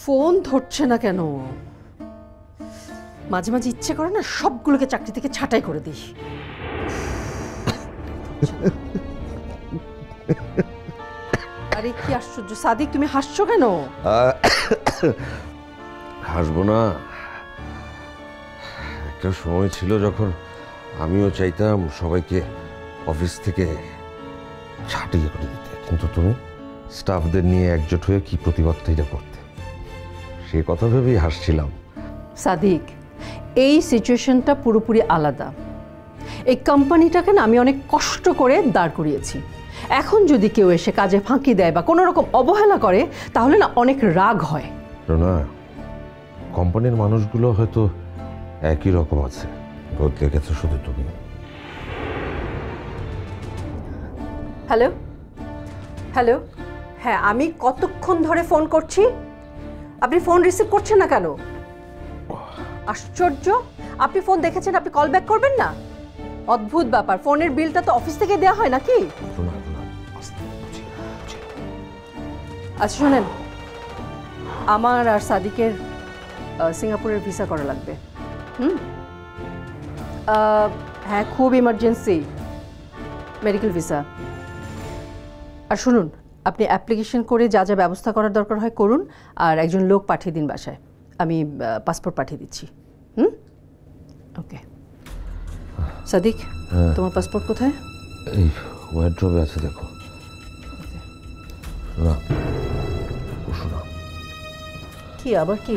Phone ধরছে না কেন? মাঝে মাঝে ইচ্ছে করে না সবগুলোকে চাকরি থেকে ছাঁটাই করে দিই। আরে কি আশ্চর্য সাদিক, তুমি হাসছো কেন? হাসবো না, একটা সময় ছিল যখন আমিও চাইতাম সবাইকে অফিস থেকে ছাঁটিয়ে করে দিতে, কিন্তু তুমি স্টাফদের নিয়ে একজোট হয়ে কি প্রতিবাদটা করতে, সে কথা ভেবেই হাসছিলাম। সাদিক, এই সিচুয়েশনটা পুরোপুরি আলাদা। এই কোম্পানিটাকে না আমি অনেক কষ্ট করে দাঁড় করিয়েছি। এখন যদি কেউ এসে কাজে ফাঁকি দেয় বা কোনো রকম অবহেলা করে তাহলে না অনেক রাগ হয়। না, কোম্পানির মানুষগুলো হয়তো একই রকম আছে, বদলে গেছে শুধু তুমি। হ্যালো হ্যালো, হ্যাঁ আমি কতক্ষণ ধরে ফোন করছি, আপনি ফোন রিসিভ করছেন না কেন? আশ্চর্য, আপনি ফোন দেখেছেন, আপনি কল ব্যাক করবেন না? অদ্ভুত ব্যাপার, ফোনের বিলটা তো অফিস থেকে দেওয়া হয় নাকি? আচ্ছা শোনেন, আমার আর সাদিকের সিঙ্গাপুরের ভিসা করা লাগবে। হ্যাঁ খুব ইমার্জেন্সি মেডিকেল ভিসা। আর শুনুন, আপনি অ্যাপ্লিকেশন করে যা যা ব্যবস্থা করার দরকার হয় করুন, আর একজন লোক পাঠিয়ে দিন বাসায়, আমি পাসপোর্ট পাঠিয়ে দিচ্ছি। ওকে সাদিক, তোমার পাসপোর্ট কোথায়? এই ওয়ার্ড্রবে আছে, দেখো না। শোনা, কি আবার কি?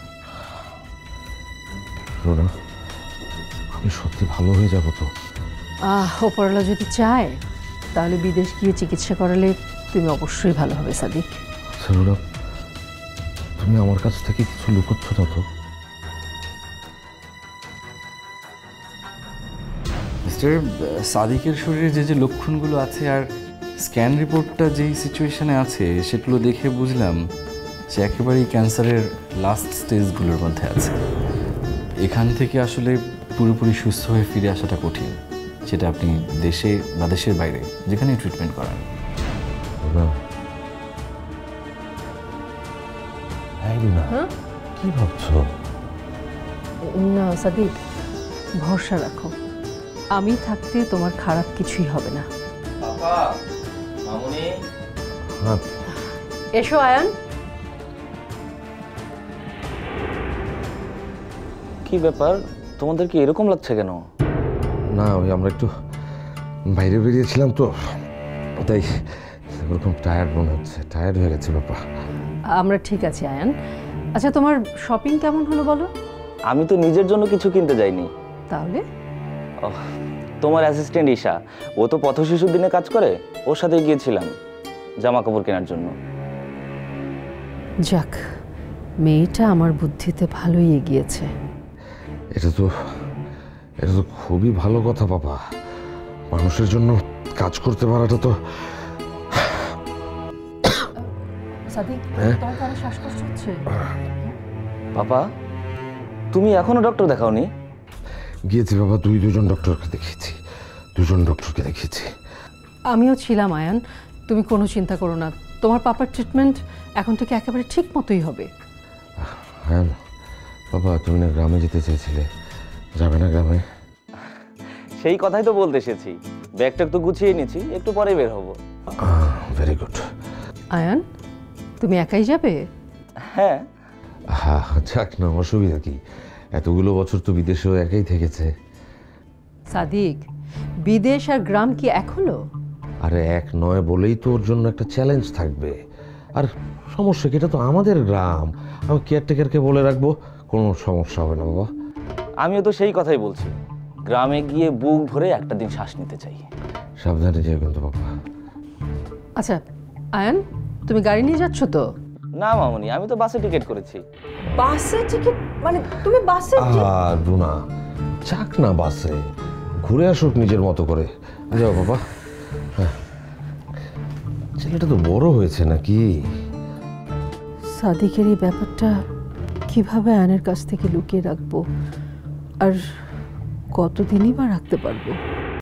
শোনা, আমি সত্যি ভালো হয়ে যাবো তো? ওপরওয়ালা যদি চায় তাহলে বিদেশ গিয়ে চিকিৎসা করালে তুমি অবশ্যই ভালো হবে সাদিক। আচ্ছা, তুমি আমার কাছ থেকে কিছু লুকোচ্ছ না তো? মিস্টার সাদিকের শরীরে যে যে লক্ষণগুলো আছে আর স্ক্যান রিপোর্টটা যেই সিচুয়েশনে আছে সেগুলো দেখে বুঝলাম যে একেবারেই ক্যান্সারের লাস্ট স্টেজগুলোর মধ্যে আছে। এখান থেকে আসলে পুরোপুরি সুস্থ হয়ে ফিরে আসাটা কঠিন, সেটা আপনি দেশে বা দেশের বাইরে যেখানেই ট্রিটমেন্ট করান। কি ভাবছো? না সাদিক, ভরসা রাখো, আমি থাকতে তোমার খারাপ কিছুই হবে না। এসো আয়ান। কি ব্যাপার, তোমাদের কি এরকম লাগছে কেন? না, ওই আমরা একটু বাইরে বেরিয়েছিলাম তো, তাই ওরকম টায়ার্ড মনে হচ্ছে, টায়ার্ড হয়ে গেছে বাবা। আমরা ঠিক আছি আয়ান। আচ্ছা তোমার শপিং কেমন হলো বলো? আমি তো নিজের জন্য কিছু কিনতে যাইনি। তাহলে? তোমার অ্যাসিস্ট্যান্ট ঈশা, ও তো পথ শিশুর দিনে কাজ করে, ওর সাথে গিয়েছিলাম জামা কাপড় কেনার জন্য। যাক, মেয়েটা আমার বুদ্ধিতে ভালোই এগিয়েছে। এটা তো খুবই ভালো কথা বাবা, মানুষের জন্য কাজ করতে পারাটা তো। সাদিক, তোমার কারো শ্বাসকষ্ট হচ্ছে? বাবা, তুমি এখনো ডক্টর দেখাওনি? গিয়েছি বাবা, দুজন ডক্টরকে দেখিয়েছি, দুজন ডক্টরকে দেখিয়েছি। আমিও ছিলাম আয়ান, তুমি কোনো চিন্তা করো না, তোমার পাপার ট্রিটমেন্ট এখন থেকে একেবারে ঠিক মতোই হবে। হ্যাঁ বাবা, তুমি না গ্রামে যেতে চেয়েছিলে, যাবে না গ্রামে? সেই কথাই তো বলতে এসেছি, ব্যাগটা একটু গুছিয়ে নিয়েছি, একটু পরে বের হবো। Very good. আয়ান, তুমি একাই যাবে? হ্যাঁ। যাক না, অসুবিধা কি, এতগুলো বছর তো বিদেশেও একাই থেকেছে। সাদিক, বিদেশ আর গ্রাম কি এক হলো? আরে এক নয় বলেই তো ওর জন্য একটা চ্যালেঞ্জ থাকবে। আর সমস্যা কি, এটা তো আমাদের গ্রাম, আমি কেয়ারটেকারকে বলে রাখবো, কোনো সমস্যা হবে না বাবা। আমিও তো সেই কথাই বলছি, গ্রামে গিয়ে বুক ভরে একটা দিন শ্বাস নিতে চাই। সাবধানে যেও কিন্তু বাবা। আচ্ছা আয়ান, তুমি গাড়ি নিয়ে যাচ্ছ তো? না মামুনি, আমি তো বাসে টিকিট করেছি। বাসে টিকিট মানে তুমি বাসে? রুনা, যাক না বাসে, ঘুরে আসুক নিজের মতো করে। যাও বাবা। ছেলেটা তো বড় হয়েছে নাকি? সাদিকের এই ব্যাপারটা কিভাবে আয়নের কাছ থেকে লুকিয়ে রাখবো, আর কতদিনই বা রাখতে পারবো?